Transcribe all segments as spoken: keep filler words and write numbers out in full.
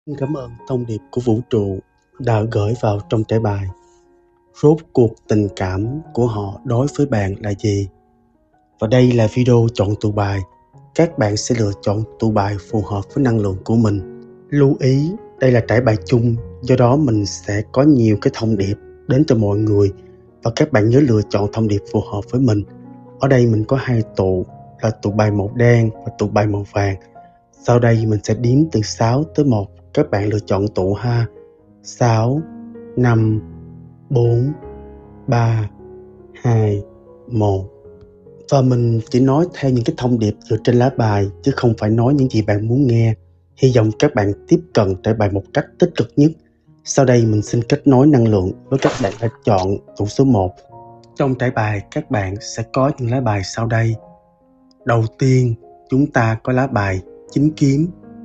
Cảm ơn thông điệp của vũ trụ đã gửi vào trong trải bài. Rốt cuộc tình cảm của họ đối với bạn là gì? Và đây là video chọn tụ bài. Các bạn sẽ lựa chọn tụ bài phù hợp với năng lượng của mình. Lưu ý, đây là trải bài chung, do đó mình sẽ có nhiều cái thông điệp đến cho mọi người và các bạn nhớ lựa chọn thông điệp phù hợp với mình. Ở đây mình có hai tụ là tụ bài màu đen và tụ bài màu vàng. Sau đây mình sẽ đếm từ sáu tới một. Các bạn lựa chọn tụ ha. sáu, năm, bốn, ba, hai, một. Và mình chỉ nói theo những cái thông điệp dựa trên lá bài chứ không phải nói những gì bạn muốn nghe. Hy vọng các bạn tiếp cận trải bài một cách tích cực nhất. Sau đây mình xin kết nối năng lượng với các bạn đã chọn tụ số một. Trong trải bài các bạn sẽ có những lá bài sau đây. Đầu tiên chúng ta có lá bài chính kiếm.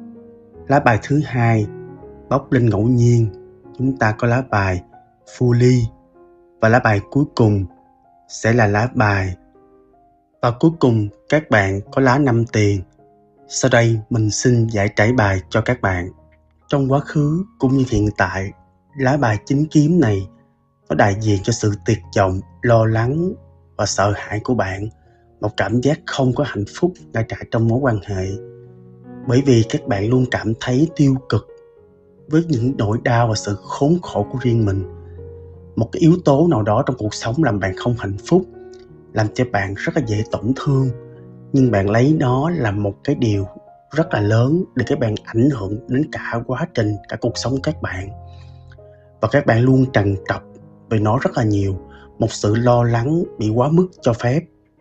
Lá bài thứ hai bóc lên ngẫu nhiên, chúng ta có lá bài phu ly. Và lá bài cuối cùng sẽ là lá bài. Và cuối cùng các bạn có lá năm tiền. Sau đây mình xin giải trải bài cho các bạn. Trong quá khứ cũng như hiện tại, lá bài chính kiếm này nó đại diện cho sự tuyệt vọng, lo lắng và sợ hãi của bạn. Một cảm giác không có hạnh phúc ngay cả trong mối quan hệ. Bởi vì các bạn luôn cảm thấy tiêu cực với những nỗi đau và sự khốn khổ của riêng mình. Một cái yếu tố nào đó trong cuộc sống làm bạn không hạnh phúc, làm cho bạn rất là dễ tổn thương. Nhưng bạn lấy nó là một cái điều rất là lớn để các bạn ảnh hưởng đến cả quá trình, cả cuộc sống của các bạn. Và các bạn luôn trằn trọc về nó rất là nhiều. Một sự lo lắng bị quá mức cho phép.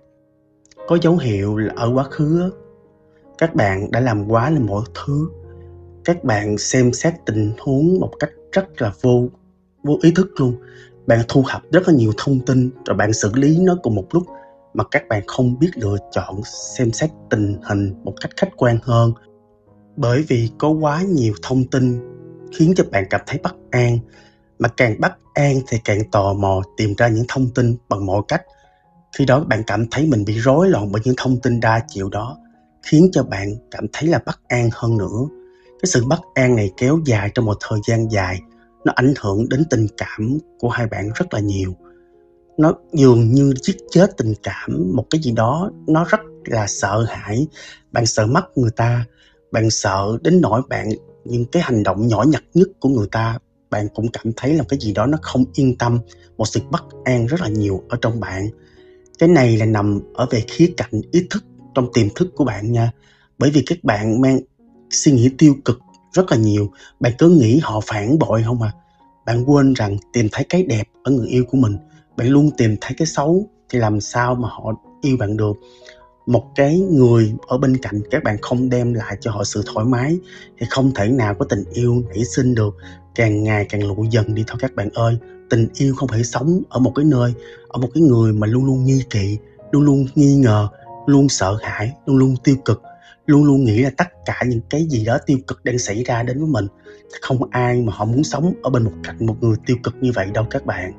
Có dấu hiệu là ở quá khứ các bạn đã làm quá lên mọi thứ. Các bạn xem xét tình huống một cách rất là vô, vô ý thức luôn. Bạn thu thập rất là nhiều thông tin rồi bạn xử lý nó cùng một lúc mà các bạn không biết lựa chọn xem xét tình hình một cách khách quan hơn. Bởi vì có quá nhiều thông tin khiến cho bạn cảm thấy bất an. Mà càng bất an thì càng tò mò tìm ra những thông tin bằng mọi cách. Khi đó bạn cảm thấy mình bị rối loạn bởi những thông tin đa chiều đó, khiến cho bạn cảm thấy là bất an hơn nữa. Cái sự bất an này kéo dài trong một thời gian dài, nó ảnh hưởng đến tình cảm của hai bạn rất là nhiều. Nó dường như giết chết tình cảm, một cái gì đó nó rất là sợ hãi. Bạn sợ mất người ta, bạn sợ đến nỗi bạn những cái hành động nhỏ nhặt nhất của người ta, bạn cũng cảm thấy là cái gì đó nó không yên tâm, một sự bất an rất là nhiều ở trong bạn. Cái này là nằm ở về khía cạnh ý thức, trong tiềm thức của bạn nha. Bởi vì các bạn mang suy nghĩ tiêu cực rất là nhiều. Bạn cứ nghĩ họ phản bội không à. Bạn quên rằng tìm thấy cái đẹp ở người yêu của mình. Bạn luôn tìm thấy cái xấu thì làm sao mà họ yêu bạn được. Một cái người ở bên cạnh các bạn không đem lại cho họ sự thoải mái thì không thể nào có tình yêu nảy sinh được. Càng ngày càng lụi dần đi thôi các bạn ơi. Tình yêu không thể sống ở một cái nơi, ở một cái người mà luôn luôn nghi kỵ, luôn luôn nghi ngờ, luôn sợ hãi, luôn luôn tiêu cực, luôn luôn nghĩ là tất cả những cái gì đó tiêu cực đang xảy ra đến với mình. Không ai mà họ muốn sống ở bên một cạnh một người tiêu cực như vậy đâu các bạn.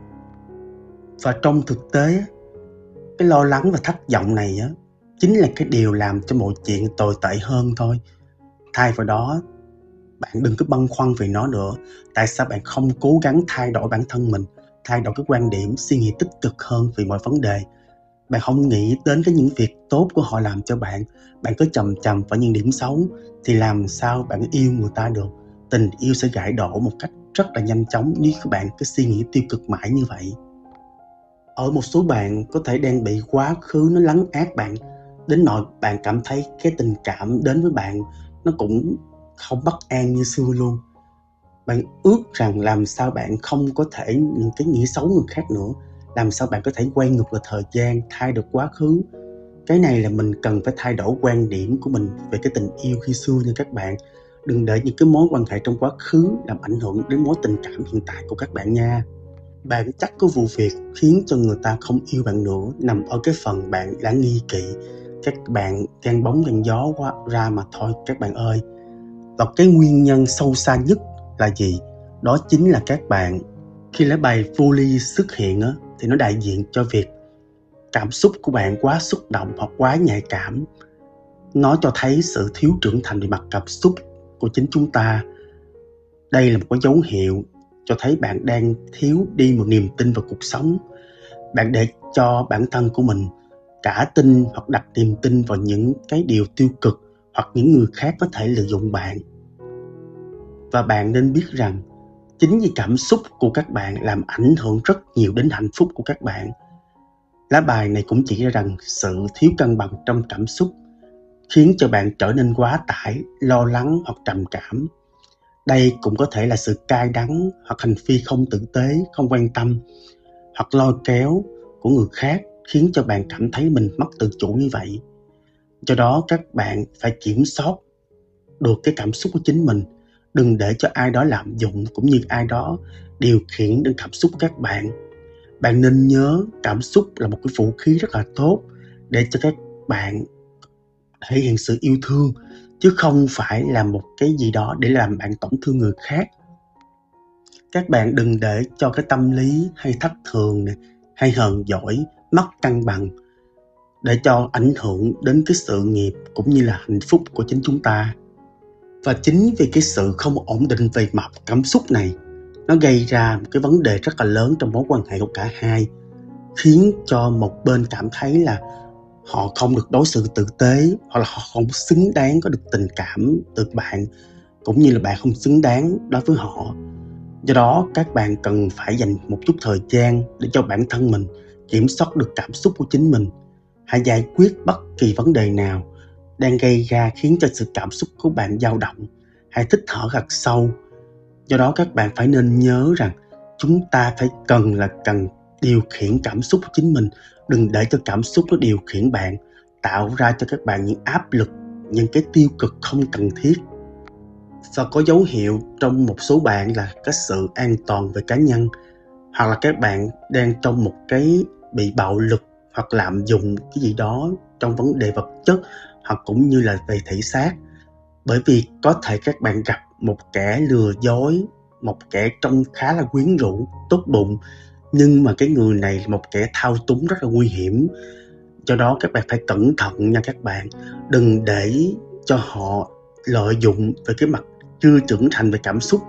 Và trong thực tế, cái lo lắng và thất vọng này á, chính là cái điều làm cho mọi chuyện tồi tệ hơn thôi. Thay vào đó, bạn đừng cứ băn khoăn về nó nữa. Tại sao bạn không cố gắng thay đổi bản thân mình, thay đổi cái quan điểm, suy nghĩ tích cực hơn về mọi vấn đề. Bạn không nghĩ đến cái những việc tốt của họ làm cho bạn. Bạn cứ chầm chầm vào những điểm xấu thì làm sao bạn yêu người ta được. Tình yêu sẽ gãy đổ một cách rất là nhanh chóng nếu các bạn cứ suy nghĩ tiêu cực mãi như vậy. Ở một số bạn có thể đang bị quá khứ nó lấn át bạn, đến nỗi bạn cảm thấy cái tình cảm đến với bạn nó cũng không bất an như xưa luôn. Bạn ước rằng làm sao bạn không có thể những cái nghĩ xấu người khác nữa. Làm sao bạn có thể quay ngược lại thời gian, thay được quá khứ. Cái này là mình cần phải thay đổi quan điểm của mình về cái tình yêu khi xưa nha các bạn. Đừng để những cái mối quan hệ trong quá khứ làm ảnh hưởng đến mối tình cảm hiện tại của các bạn nha. Bản chất của vụ việc khiến cho người ta không yêu bạn nữa nằm ở cái phần bạn đã nghi kỵ. Các bạn gan bóng gan gió quá ra mà thôi các bạn ơi. Và cái nguyên nhân sâu xa nhất là gì? Đó chính là các bạn, khi lá bài vô ly xuất hiện á, thì nó đại diện cho việc cảm xúc của bạn quá xúc động hoặc quá nhạy cảm. Nó cho thấy sự thiếu trưởng thành về mặt cảm xúc của chính chúng ta. Đây là một cái dấu hiệu cho thấy bạn đang thiếu đi một niềm tin vào cuộc sống. Bạn để cho bản thân của mình cả tin hoặc đặt niềm tin vào những cái điều tiêu cực hoặc những người khác có thể lợi dụng bạn. Và bạn nên biết rằng chính vì cảm xúc của các bạn làm ảnh hưởng rất nhiều đến hạnh phúc của các bạn. Lá bài này cũng chỉ ra rằng sự thiếu cân bằng trong cảm xúc khiến cho bạn trở nên quá tải, lo lắng hoặc trầm cảm. Đây cũng có thể là sự cay đắng hoặc hành vi không tử tế, không quan tâm hoặc lôi kéo của người khác khiến cho bạn cảm thấy mình mất tự chủ như vậy. Do đó các bạn phải kiểm soát được cái cảm xúc của chính mình. Đừng để cho ai đó lạm dụng cũng như ai đó điều khiển đến cảm xúc của các bạn. Bạn nên nhớ cảm xúc là một cái vũ khí rất là tốt để cho các bạn thể hiện sự yêu thương, chứ không phải là một cái gì đó để làm bạn tổn thương người khác. Các bạn đừng để cho cái tâm lý hay thất thường này, hay hờn dỗi, mất cân bằng để cho ảnh hưởng đến cái sự nghiệp cũng như là hạnh phúc của chính chúng ta. Và chính vì cái sự không ổn định về mặt cảm xúc này, nó gây ra một cái vấn đề rất là lớn trong mối quan hệ của cả hai, khiến cho một bên cảm thấy là họ không được đối xử tử tế, hoặc là họ không xứng đáng có được tình cảm từ bạn, cũng như là bạn không xứng đáng đối với họ. Do đó các bạn cần phải dành một chút thời gian để cho bản thân mình kiểm soát được cảm xúc của chính mình. Hãy giải quyết bất kỳ vấn đề nào đang gây ra khiến cho sự cảm xúc của bạn dao động. Hãy hít thở thật sâu. Do đó các bạn phải nên nhớ rằng chúng ta phải cần là cần điều khiển cảm xúc của chính mình. Đừng để cho cảm xúc nó điều khiển bạn, tạo ra cho các bạn những áp lực, những cái tiêu cực không cần thiết. Và có dấu hiệu trong một số bạn là cái sự an toàn về cá nhân, hoặc là các bạn đang trong một cái bị bạo lực hoặc lạm dụng cái gì đó trong vấn đề vật chất hoặc cũng như là về thể xác. Bởi vì có thể các bạn gặp một kẻ lừa dối, một kẻ trông khá là quyến rũ, tốt bụng, nhưng mà cái người này là một kẻ thao túng rất là nguy hiểm. Do đó các bạn phải cẩn thận nha các bạn. Đừng để cho họ lợi dụng về cái mặt chưa trưởng thành về cảm xúc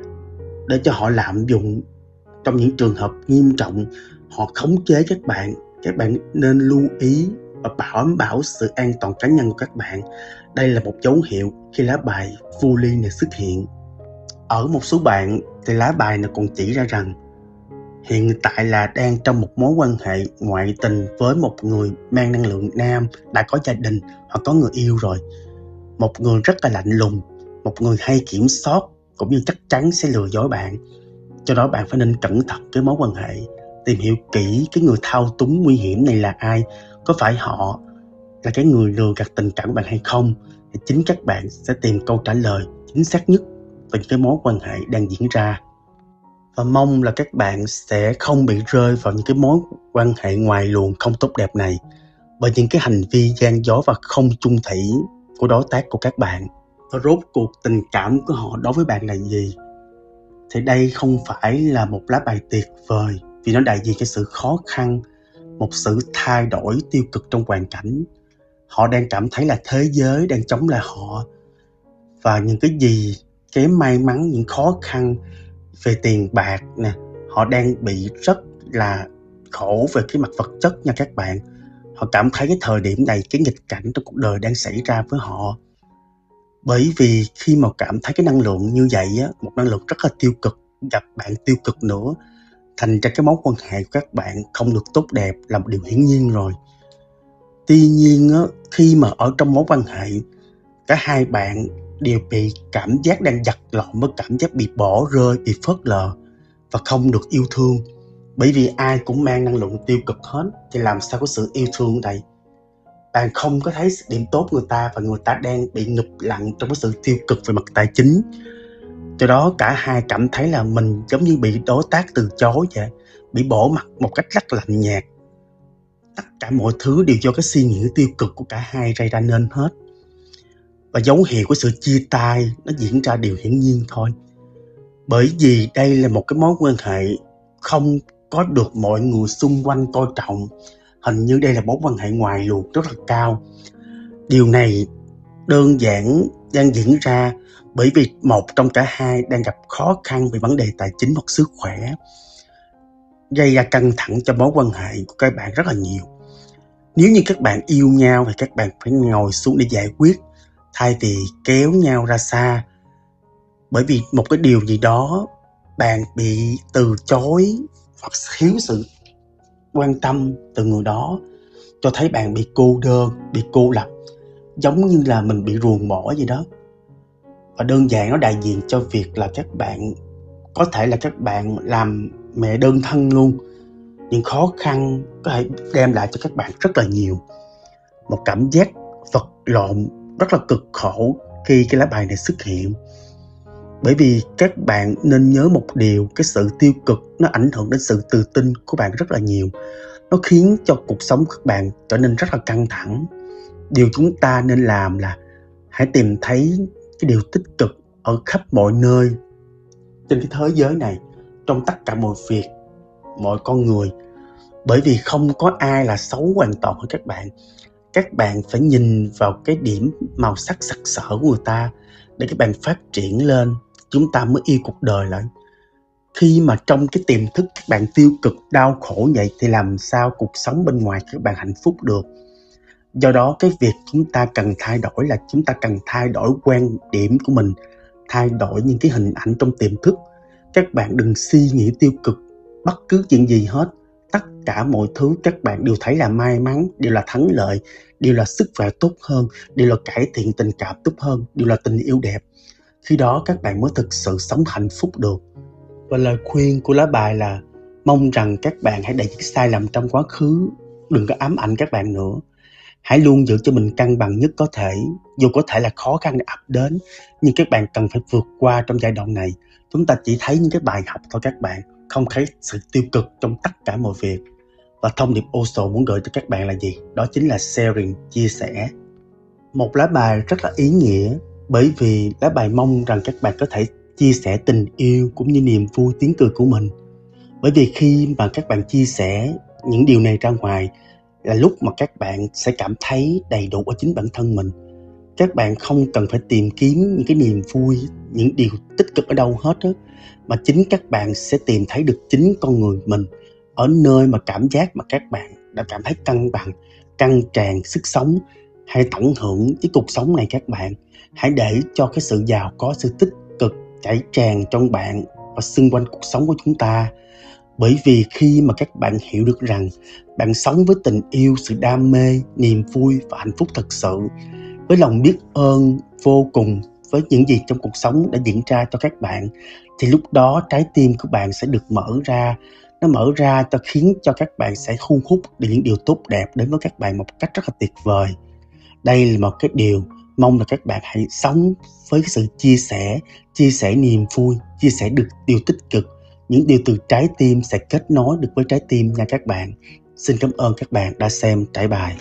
để cho họ lạm dụng. Trong những trường hợp nghiêm trọng, họ khống chế các bạn. Các bạn nên lưu ý và bảo bảo sự an toàn cá nhân của các bạn. Đây là một dấu hiệu khi lá bài vô ly này xuất hiện. Ở một số bạn thì lá bài này còn chỉ ra rằng hiện tại là đang trong một mối quan hệ ngoại tình với một người mang năng lượng nam, đã có gia đình hoặc có người yêu rồi. Một người rất là lạnh lùng, một người hay kiểm soát cũng như chắc chắn sẽ lừa dối bạn. Do đó bạn phải nên cẩn thận cái mối quan hệ, tìm hiểu kỹ cái người thao túng nguy hiểm này là ai, có phải họ là cái người lừa gạt tình cảm của bạn hay không. Thì chính các bạn sẽ tìm câu trả lời chính xác nhất về cái mối quan hệ đang diễn ra. Và mong là các bạn sẽ không bị rơi vào những cái mối quan hệ ngoài luồng không tốt đẹp này bởi những cái hành vi gian dối và không chung thủy của đối tác của các bạn. Và rốt cuộc tình cảm của họ đối với bạn là gì? Thì đây không phải là một lá bài tuyệt vời, vì nó đại diện cho sự khó khăn, một sự thay đổi tiêu cực trong hoàn cảnh. Họ đang cảm thấy là thế giới đang chống lại họ, và những cái gì kém may mắn, những khó khăn về tiền bạc nè, họ đang bị rất là khổ về cái mặt vật chất nha các bạn. Họ cảm thấy cái thời điểm này, cái nghịch cảnh trong cuộc đời đang xảy ra với họ. Bởi vì khi mà cảm thấy cái năng lượng như vậy á, một năng lượng rất là tiêu cực, gặp bạn tiêu cực nữa, thành ra cái mối quan hệ của các bạn không được tốt đẹp là một điều hiển nhiên rồi. Tuy nhiên á, khi mà ở trong mối quan hệ, cả hai bạn đều bị cảm giác đang giật lộn với cảm giác bị bỏ rơi, bị phớt lờ và không được yêu thương. Bởi vì ai cũng mang năng lượng tiêu cực hết, thì làm sao có sự yêu thương ở đây? Bạn không có thấy điểm tốt người ta, và người ta đang bị ngụp lặn trong cái sự tiêu cực về mặt tài chính. Do đó cả hai cảm thấy là mình giống như bị đối tác từ chối vậy, bị bỏ mặc một cách rất lạnh nhạt. Tất cả mọi thứ đều do cái suy nghĩ tiêu cực của cả hai gây ra nên hết. Và dấu hiệu của sự chia tay nó diễn ra điều hiển nhiên thôi. Bởi vì đây là một cái mối quan hệ không có được mọi người xung quanh coi trọng. Hình như đây là mối quan hệ ngoài luồng rất là cao. Điều này đơn giản đang diễn ra Bởi vì một trong cả hai đang gặp khó khăn về vấn đề tài chính hoặc sức khỏe, gây ra căng thẳng cho mối quan hệ của các bạn rất là nhiều. Nếu như các bạn yêu nhau thì các bạn phải ngồi xuống để giải quyết, thay vì kéo nhau ra xa. Bởi vì một cái điều gì đó bạn bị từ chối hoặc thiếu sự quan tâm từ người đó, cho thấy bạn bị cô đơn, bị cô lập, giống như là mình bị ruồng bỏ gì đó. Và đơn giản nó đại diện cho việc là các bạn có thể là các bạn làm mẹ đơn thân luôn. Những khó khăn có thể đem lại cho các bạn rất là nhiều. Một cảm giác vật lộn rất là cực khổ khi cái lá bài này xuất hiện. Bởi vì các bạn nên nhớ một điều, cái sự tiêu cực nó ảnh hưởng đến sự tự tin của bạn rất là nhiều. Nó khiến cho cuộc sống của các bạn trở nên rất là căng thẳng. Điều chúng ta nên làm là hãy tìm thấy cái điều tích cực ở khắp mọi nơi trên cái thế giới này, trong tất cả mọi việc, mọi con người. Bởi vì không có ai là xấu hoàn toàn với các bạn. Các bạn phải nhìn vào cái điểm màu sắc sặc sỡ của người ta để các bạn phát triển lên, chúng ta mới yêu cuộc đời lại. Khi mà trong cái tiềm thức các bạn tiêu cực, đau khổ vậy thì làm sao cuộc sống bên ngoài các bạn hạnh phúc được. Do đó cái việc chúng ta cần thay đổi là chúng ta cần thay đổi quan điểm của mình, thay đổi những cái hình ảnh trong tiềm thức. Các bạn đừng suy nghĩ tiêu cực bất cứ chuyện gì hết. Tất cả mọi thứ các bạn đều thấy là may mắn, đều là thắng lợi, đều là sức khỏe tốt hơn, đều là cải thiện tình cảm tốt hơn, đều là tình yêu đẹp. Khi đó các bạn mới thực sự sống hạnh phúc được. Và lời khuyên của lá bài là mong rằng các bạn hãy để những sai lầm trong quá khứ đừng có ám ảnh các bạn nữa. Hãy luôn giữ cho mình cân bằng nhất có thể. Dù có thể là khó khăn ập đến, nhưng các bạn cần phải vượt qua trong giai đoạn này. Chúng ta chỉ thấy những cái bài học thôi các bạn, không thấy sự tiêu cực trong tất cả mọi việc. Và thông điệp Osho muốn gửi tới các bạn là gì? Đó chính là sharing, chia sẻ. Một lá bài rất là ý nghĩa, bởi vì lá bài mong rằng các bạn có thể chia sẻ tình yêu cũng như niềm vui, tiếng cười của mình. Bởi vì khi mà các bạn chia sẻ những điều này ra ngoài là lúc mà các bạn sẽ cảm thấy đầy đủ ở chính bản thân mình. Các bạn không cần phải tìm kiếm những cái niềm vui, những điều tích cực ở đâu hết á, mà chính các bạn sẽ tìm thấy được chính con người mình ở nơi mà cảm giác mà các bạn đã cảm thấy cân bằng, căng tràn sức sống. Hãy tận hưởng cái cuộc sống này các bạn. Hãy để cho cái sự giàu có, sự tích cực chảy tràn trong bạn và xung quanh cuộc sống của chúng ta. Bởi vì khi mà các bạn hiểu được rằng bạn sống với tình yêu, sự đam mê, niềm vui và hạnh phúc thật sự, với lòng biết ơn vô cùng với những gì trong cuộc sống đã diễn ra cho các bạn, thì lúc đó trái tim của bạn sẽ được mở ra. Nó mở ra cho khiến cho các bạn sẽ thu hút được những điều tốt đẹp đến với các bạn một cách rất là tuyệt vời. Đây là một cái điều mong là các bạn hãy sống với cái sự chia sẻ, chia sẻ niềm vui, chia sẻ được điều tích cực. Những điều từ trái tim sẽ kết nối được với trái tim nha các bạn. Xin cảm ơn các bạn đã xem trải bài.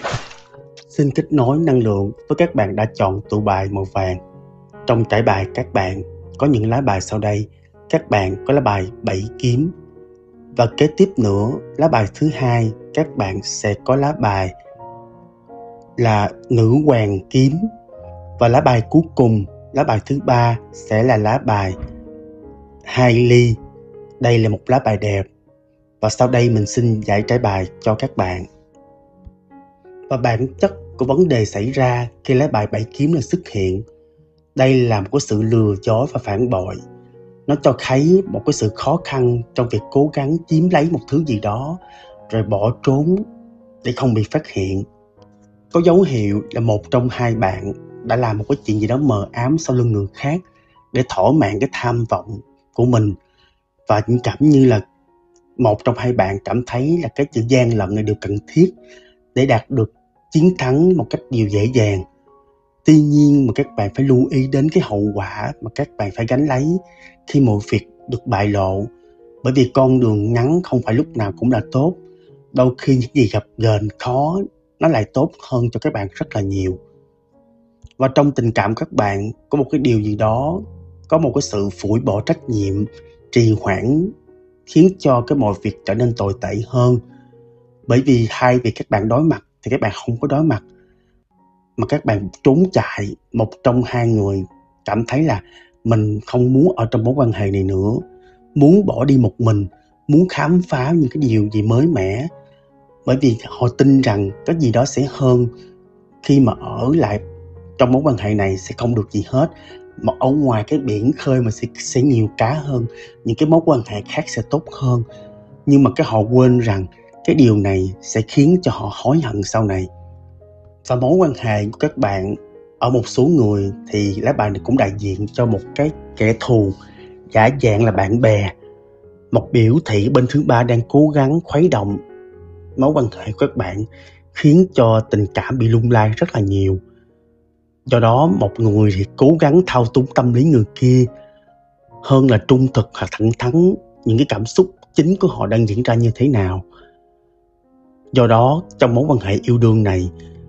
Xin kết nối năng lượng với các bạn đã chọn tụ bài màu vàng. Trong trải bài các bạn có những lá bài sau đây. Các bạn có lá bài bảy kiếm. Và kế tiếp nữa, lá bài thứ hai, các bạn sẽ có lá bài là nữ hoàng kiếm. Và lá bài cuối cùng, lá bài thứ ba sẽ là lá bài hai ly. Đây là một lá bài đẹp. Và sau đây mình xin giải trải bài cho các bạn. Và bản chất của vấn đề xảy ra khi lá bài bảy kiếm này xuất hiện, đây là một cái sự lừa dối và phản bội. Nó cho thấy một cái sự khó khăn trong việc cố gắng chiếm lấy một thứ gì đó rồi bỏ trốn để không bị phát hiện. Có dấu hiệu là một trong hai bạn đã làm một cái chuyện gì đó mờ ám sau lưng người khác để thỏa mãn cái tham vọng của mình. Và cũng cảm như là một trong hai bạn cảm thấy là cái sự gian lận này đều cần thiết để đạt được chiến thắng một cách điều dễ dàng. Tuy nhiên mà các bạn phải lưu ý đến cái hậu quả mà các bạn phải gánh lấy khi mọi việc được bại lộ. Bởi vì con đường ngắn không phải lúc nào cũng là tốt. Đôi khi những gì gặp ghềnh khó nó lại tốt hơn cho các bạn rất là nhiều. Và trong tình cảm các bạn có một cái điều gì đó, có một cái sự phủi bỏ trách nhiệm, trì hoãn, khiến cho cái mọi việc trở nên tồi tệ hơn. Bởi vì thay vì các bạn đối mặt thì các bạn không có đối mặt, mà các bạn trốn chạy. Một trong hai người cảm thấy là mình không muốn ở trong mối quan hệ này nữa, muốn bỏ đi một mình, muốn khám phá những cái điều gì mới mẻ. Bởi vì họ tin rằng có gì đó sẽ hơn khi mà ở lại trong mối quan hệ này sẽ không được gì hết. Mà ở ngoài cái biển khơi mà sẽ, sẽ nhiều cá hơn, những cái mối quan hệ khác sẽ tốt hơn. Nhưng mà cái họ quên rằng cái điều này sẽ khiến cho họ hối hận sau này. Và mối quan hệ của các bạn ở một số người thì lá bài này cũng đại diện cho một cái kẻ thù giả dạng là bạn bè, một biểu thị bên thứ ba đang cố gắng khuấy động mối quan hệ của các bạn, khiến cho tình cảm bị lung lay rất là nhiều. Do đó một người thì cố gắng thao túng tâm lý người kia hơn là trung thực hoặc thẳng thắn những cái cảm xúc chính của họ đang diễn ra như thế nào. Do đó trong mối quan hệ yêu đương này,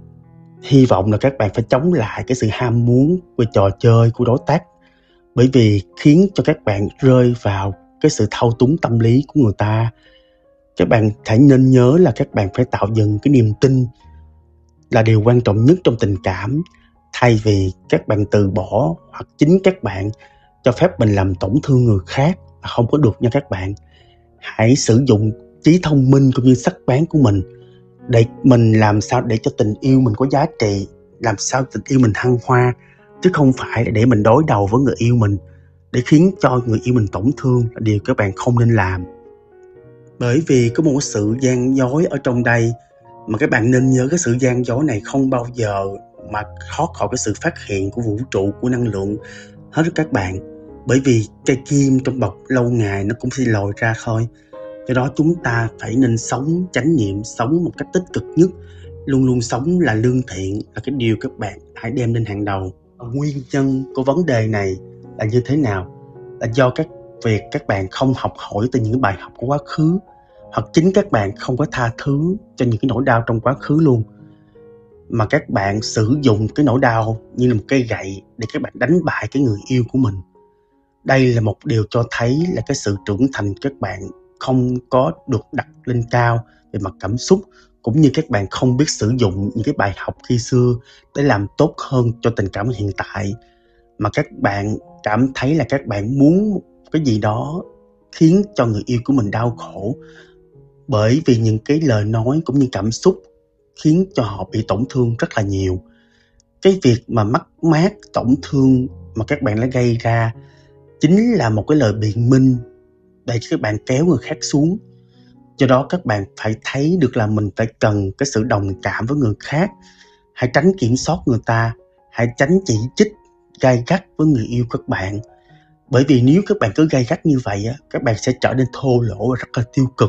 hy vọng là các bạn phải chống lại cái sự ham muốn của trò chơi của đối tác, bởi vì khiến cho các bạn rơi vào cái sự thao túng tâm lý của người ta. Các bạn phải nên nhớ là các bạn phải tạo dựng cái niềm tin là điều quan trọng nhất trong tình cảm, thay vì các bạn từ bỏ hoặc chính các bạn cho phép mình làm tổn thương người khác là không có được nha các bạn. Hãy sử dụng trí thông minh cũng như sắc bén của mình để mình làm sao để cho tình yêu mình có giá trị, làm sao tình yêu mình thăng hoa, chứ không phải là để mình đối đầu với người yêu mình để khiến cho người yêu mình tổn thương, là điều các bạn không nên làm. Bởi vì có một sự gian dối ở trong đây, mà các bạn nên nhớ cái sự gian dối này không bao giờ mà thoát khỏi cái sự phát hiện của vũ trụ, của năng lượng hết các bạn. Bởi vì cây kim trong bọc lâu ngày nó cũng sẽ lòi ra thôi. Do đó chúng ta phải nên sống chánh niệm, sống một cách tích cực nhất, luôn luôn sống là lương thiện, là cái điều các bạn hãy đem lên hàng đầu. Nguyên nhân của vấn đề này là như thế nào? Là do các việc các bạn không học hỏi từ những bài học của quá khứ, hoặc chính các bạn không có tha thứ cho những cái nỗi đau trong quá khứ luôn, mà các bạn sử dụng cái nỗi đau như là một cây gậy để các bạn đánh bại cái người yêu của mình. Đây là một điều cho thấy là cái sự trưởng thành các bạn không có được đặt lên cao về mặt cảm xúc, cũng như các bạn không biết sử dụng những cái bài học khi xưa để làm tốt hơn cho tình cảm hiện tại, mà các bạn cảm thấy là các bạn muốn cái gì đó khiến cho người yêu của mình đau khổ, bởi vì những cái lời nói cũng như cảm xúc khiến cho họ bị tổn thương rất là nhiều. Cái việc mà mất mát, tổn thương mà các bạn đã gây ra chính là một cái lời biện minh để cho các bạn kéo người khác xuống. Do đó các bạn phải thấy được là mình phải cần cái sự đồng cảm với người khác. Hãy tránh kiểm soát người ta, hãy tránh chỉ trích gay gắt với người yêu các bạn. Bởi vì nếu các bạn cứ gay gắt như vậy, các bạn sẽ trở nên thô lỗ và rất là tiêu cực.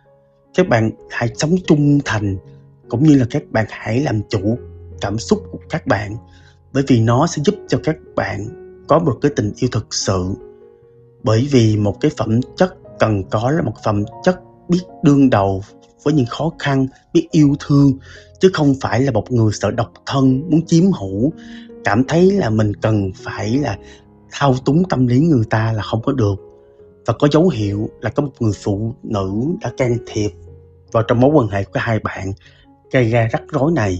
Các bạn hãy sống trung thành, cũng như là các bạn hãy làm chủ cảm xúc của các bạn, bởi vì nó sẽ giúp cho các bạn có một cái tình yêu thực sự. Bởi vì một cái phẩm chất cần có là một phẩm chất biết đương đầu với những khó khăn, biết yêu thương, chứ không phải là một người sợ độc thân, muốn chiếm hữu, cảm thấy là mình cần phải là thao túng tâm lý người ta là không có được. Và có dấu hiệu là có một người phụ nữ đã can thiệp vào trong mối quan hệ của hai bạn, gây ra rắc rối này.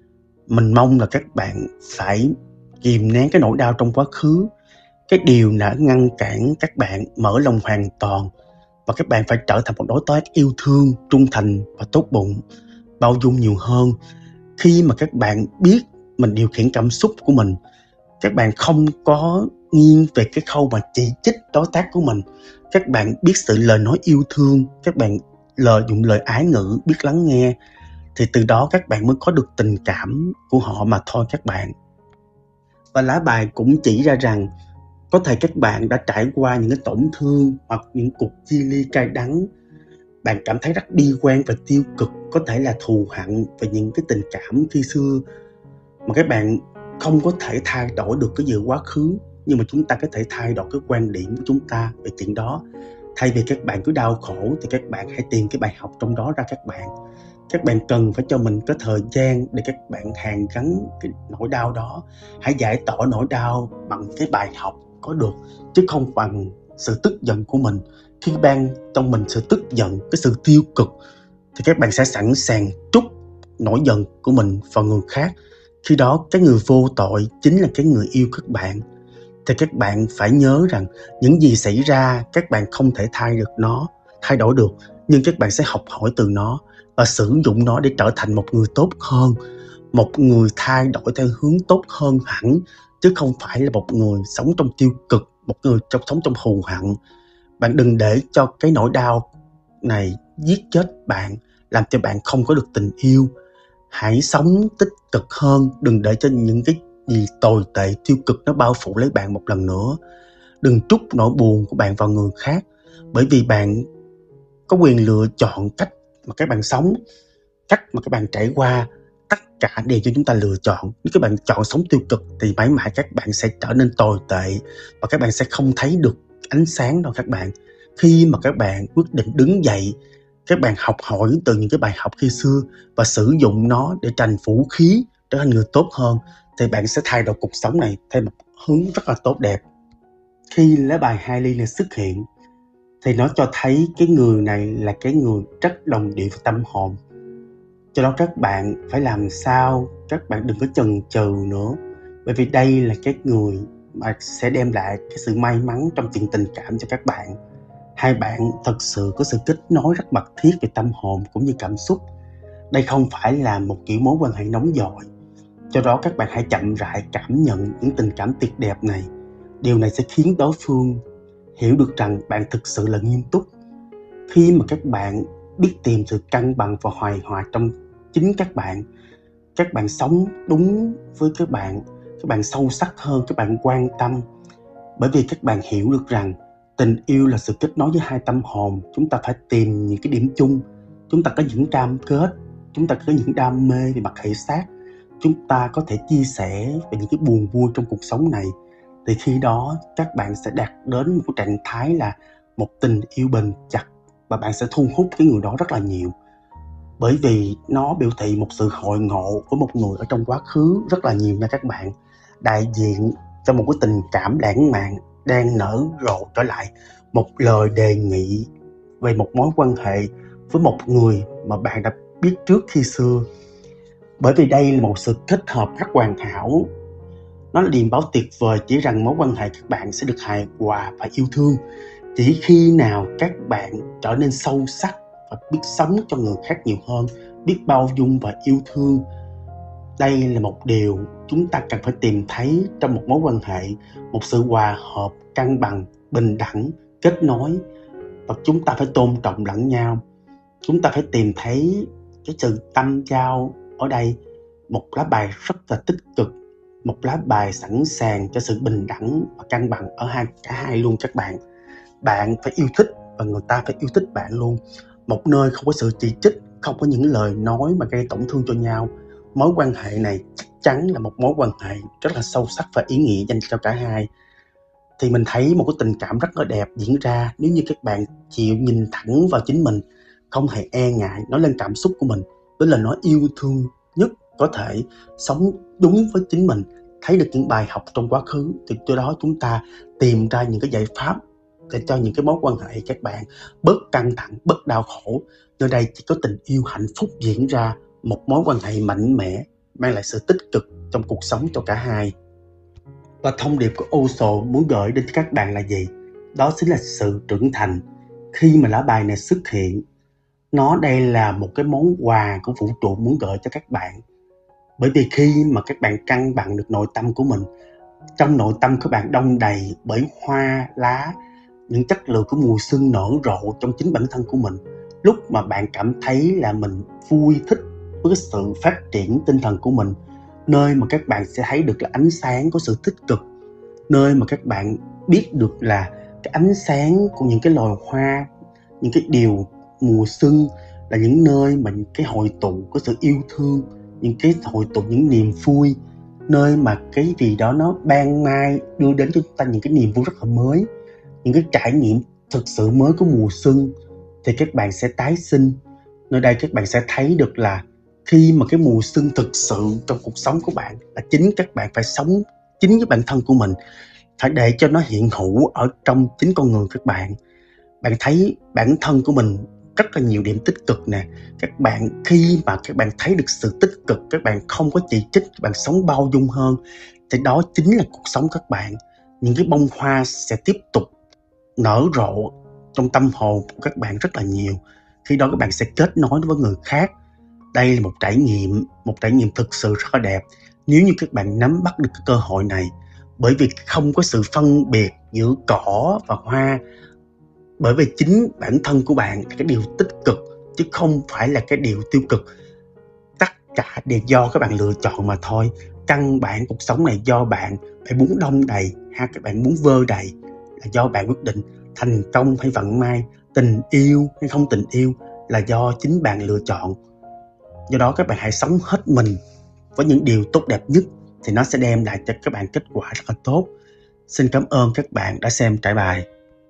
Mình mong là các bạn phải kìm nén cái nỗi đau trong quá khứ. Cái điều đã ngăn cản các bạn mở lòng hoàn toàn, và các bạn phải trở thành một đối tác yêu thương, trung thành và tốt bụng, bao dung nhiều hơn. Khi mà các bạn biết mình điều khiển cảm xúc của mình, các bạn không có nghiêng về cái khâu mà chỉ trích đối tác của mình. Các bạn biết sự lời nói yêu thương, các bạn lợi dụng lời ái ngữ, biết lắng nghe, thì từ đó các bạn mới có được tình cảm của họ mà thôi các bạn. Và lá bài cũng chỉ ra rằng có thể các bạn đã trải qua những cái tổn thương hoặc những cuộc chia ly cay đắng. Bạn cảm thấy rất bi quan và tiêu cực, có thể là thù hận về những cái tình cảm khi xưa, mà các bạn không có thể thay đổi được cái gì quá khứ. Nhưng mà chúng ta có thể thay đổi cái quan điểm của chúng ta về chuyện đó. Thay vì các bạn cứ đau khổ thì các bạn hãy tìm cái bài học trong đó ra các bạn. Các bạn cần phải cho mình có thời gian để các bạn hàn gắn cái nỗi đau đó. Hãy giải tỏa nỗi đau bằng cái bài học có được, chứ không bằng sự tức giận của mình. Khi ban trong mình sự tức giận, cái sự tiêu cực, thì các bạn sẽ sẵn sàng trút nỗi giận của mình vào người khác. Khi đó cái người vô tội chính là cái người yêu các bạn. thì các bạn phải nhớ rằng những gì xảy ra các bạn không thể thay được nó, thay đổi được, nhưng các bạn sẽ học hỏi từ nó và sử dụng nó để trở thành một người tốt hơn, một người thay đổi theo hướng tốt hơn hẳn, chứ không phải là một người sống trong tiêu cực, một người trong sống trong thù hận. Bạn đừng để cho cái nỗi đau này giết chết bạn, làm cho bạn không có được tình yêu. Hãy sống tích cực hơn, đừng để cho những cái gì tồi tệ, tiêu cực nó bao phủ lấy bạn một lần nữa. Đừng trút nỗi buồn của bạn vào người khác, bởi vì bạn có quyền lựa chọn cách mà các bạn sống, cách mà các bạn trải qua. Tất cả đều cho chúng ta lựa chọn. Nếu các bạn chọn sống tiêu cực thì mãi mãi các bạn sẽ trở nên tồi tệ và các bạn sẽ không thấy được ánh sáng đâu các bạn. Khi mà các bạn quyết định đứng dậy, các bạn học hỏi từ những cái bài học khi xưa và sử dụng nó để thành vũ khí, trở thành người tốt hơn, thì bạn sẽ thay đổi cuộc sống này theo một hướng rất là tốt đẹp. Khi lá bài hai ly này xuất hiện thì nó cho thấy cái người này là cái người rất đồng điệu với tâm hồn. Do đó các bạn phải làm sao các bạn đừng có chần chừ nữa, bởi vì đây là cái người mà sẽ đem lại cái sự may mắn trong chuyện tình cảm cho các bạn. Hai bạn thật sự có sự kết nối rất mật thiết về tâm hồn cũng như cảm xúc. Đây không phải là một kiểu mối quan hệ nóng vội. Do đó các bạn hãy chậm rãi cảm nhận những tình cảm tuyệt đẹp này. Điều này sẽ khiến đối phương hiểu được rằng bạn thực sự là nghiêm túc. Khi mà các bạn biết tìm sự cân bằng và hài hòa trong chính các bạn, các bạn sống đúng với các bạn, các bạn sâu sắc hơn, các bạn quan tâm. Bởi vì các bạn hiểu được rằng tình yêu là sự kết nối với hai tâm hồn. Chúng ta phải tìm những cái điểm chung. Chúng ta có những cam kết, chúng ta có những đam mê về mặt thể xác. Chúng ta có thể chia sẻ về những cái buồn vui trong cuộc sống này. Thì khi đó các bạn sẽ đạt đến một cái trạng thái là một tình yêu bền chặt và bạn sẽ thu hút cái người đó rất là nhiều. Bởi vì nó biểu thị một sự hội ngộ của một người ở trong quá khứ rất là nhiều nha các bạn. Đại diện cho một cái tình cảm lãng mạn đang nở rộ trở lại, một lời đề nghị về một mối quan hệ với một người mà bạn đã biết trước khi xưa. Bởi vì đây là một sự kết hợp rất hoàn hảo. Nó là điềm báo tuyệt vời chỉ rằng mối quan hệ các bạn sẽ được hài hòa và yêu thương. Chỉ khi nào các bạn trở nên sâu sắc và biết sống cho người khác nhiều hơn, biết bao dung và yêu thương. Đây là một điều chúng ta cần phải tìm thấy trong một mối quan hệ, một sự hòa hợp, cân bằng, bình đẳng, kết nối. Và chúng ta phải tôn trọng lẫn nhau. Chúng ta phải tìm thấy cái sự tâm giao ở đây, một lá bài rất là tích cực, một lá bài sẵn sàng cho sự bình đẳng và cân bằng ở hai, cả hai luôn các bạn. Bạn phải yêu thích và người ta phải yêu thích bạn luôn. Một nơi không có sự chỉ trích, không có những lời nói mà gây tổn thương cho nhau. Mối quan hệ này chắc chắn là một mối quan hệ rất là sâu sắc và ý nghĩa dành cho cả hai. Thì mình thấy một cái tình cảm rất là đẹp diễn ra nếu như các bạn chịu nhìn thẳng vào chính mình, không hề e ngại nói lên cảm xúc của mình với lời nói yêu thương nhất có thể, sống đúng với chính mình, thấy được những bài học trong quá khứ. Thì từ đó chúng ta tìm ra những cái giải pháp để cho những cái mối quan hệ các bạn bớt căng thẳng, bớt đau khổ. Nơi đây chỉ có tình yêu hạnh phúc diễn ra, một mối quan hệ mạnh mẽ, mang lại sự tích cực trong cuộc sống cho cả hai. Và thông điệp của Osho muốn gửi đến các bạn là gì? Đó chính là sự trưởng thành. Khi mà lá bài này xuất hiện, nó đây là một cái món quà của vũ trụ muốn gửi cho các bạn. Bởi vì khi mà các bạn cân bằng được nội tâm của mình, trong nội tâm các bạn đong đầy bởi hoa, lá, những chất lượng của mùa xuân nở rộ trong chính bản thân của mình. Lúc mà bạn cảm thấy là mình vui thích với cái sự phát triển tinh thần của mình, nơi mà các bạn sẽ thấy được là ánh sáng của sự tích cực, nơi mà các bạn biết được là cái ánh sáng của những cái loài hoa, những cái điều mùa xuân là những nơi mà những cái hội tụ của sự yêu thương, những cái hội tụ những niềm vui, nơi mà cái gì đó nó ban mai đưa đến cho chúng ta những cái niềm vui rất là mới, những cái trải nghiệm thực sự mới của mùa xuân. Thì các bạn sẽ tái sinh. Nơi đây các bạn sẽ thấy được là khi mà cái mùa xuân thực sự trong cuộc sống của bạn là chính các bạn phải sống chính với bản thân của mình, phải để cho nó hiện hữu ở trong chính con người các bạn. Bạn thấy bản thân của mình rất là nhiều điểm tích cực nè. Các bạn khi mà các bạn thấy được sự tích cực, các bạn không có chỉ trích, các bạn sống bao dung hơn, thì đó chính là cuộc sống các bạn. những cái bông hoa sẽ tiếp tục nở rộ trong tâm hồn của các bạn rất là nhiều. Khi đó các bạn sẽ kết nối với người khác. Đây là một trải nghiệm, một trải nghiệm thực sự rất là đẹp nếu như các bạn nắm bắt được cái cơ hội này. Bởi vì không có sự phân biệt giữa cỏ và hoa. Bởi vì chính bản thân của bạn là cái điều tích cực chứ không phải là cái điều tiêu cực. Tất cả đều do các bạn lựa chọn mà thôi. Căn bản cuộc sống này do bạn. Bạn muốn đông đầy hay các bạn muốn vơ đầy là do bạn quyết định. Thành công hay vận may, tình yêu hay không tình yêu là do chính bạn lựa chọn. Do đó các bạn hãy sống hết mình với những điều tốt đẹp nhất thì nó sẽ đem lại cho các bạn kết quả rất là tốt. Xin cảm ơn các bạn đã xem trải bài.